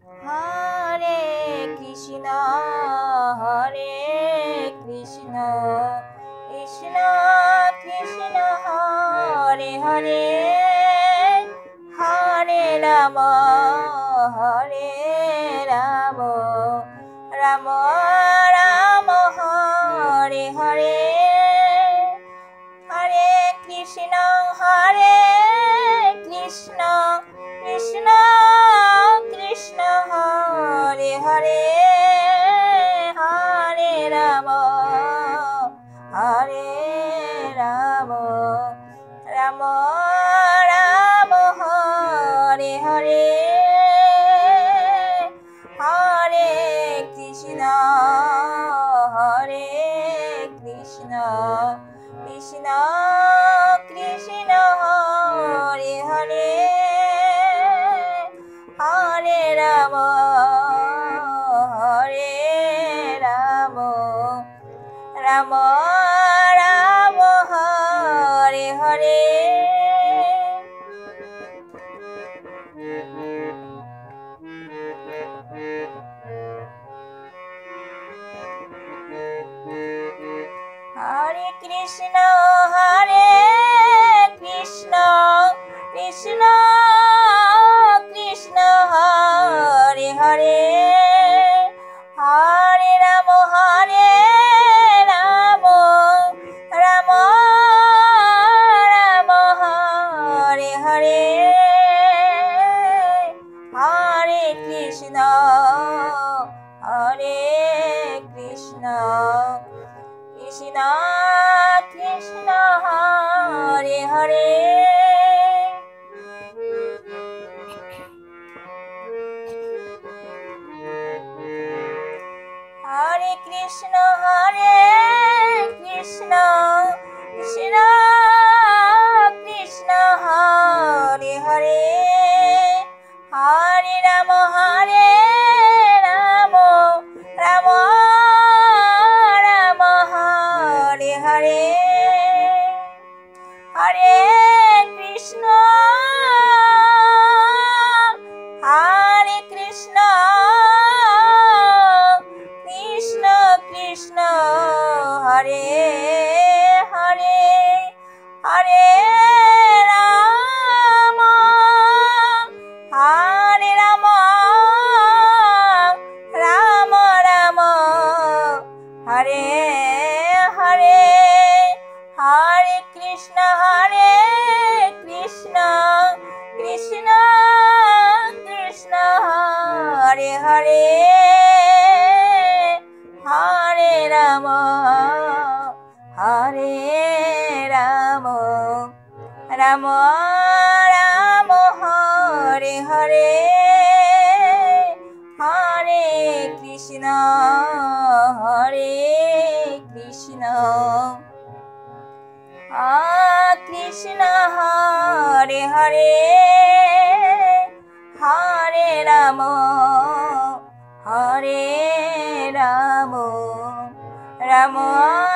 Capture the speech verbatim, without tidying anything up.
Hare Krishna Hare Krishna Krishna Krishna Hare Hare Hare Ram Hare Ram Ram Ram Hare Hare Hare Krishna Hare Krishna Krishna Krishna Hare Hare Hare Ram Hare Ram Ram Ram Hare Hare Hare Krishna Hare Krishna Krishna Krishna Hare Hare Hare Ram Hare Ram Ram Ram Hare Hare Hare Krishna Hare Krishna Krishna Krishna Hare Hare Hare Ram Hare Ram Ram Ram Hare Hare Hare Krishna Hare Krishna Krishna Krishna Hare Hare Hare Krishna Hare Krishna Krishna Krishna Hare Hare Hare Ram Hare Ram Ram Ram Hare Hare Hare Krishna Hare Krishna Krishna Krishna Hare Hare Hare Ram Hare Ram Ram Ram Hare Hare Hare Krishna Hare Krishna Krishna Krishna Hare Hare Hare Ram Hare Ram Ram Ram Hare Hare Hare Krishna Hare Krishna Krishna Hare Hare Hare Ram Hare Ram Ram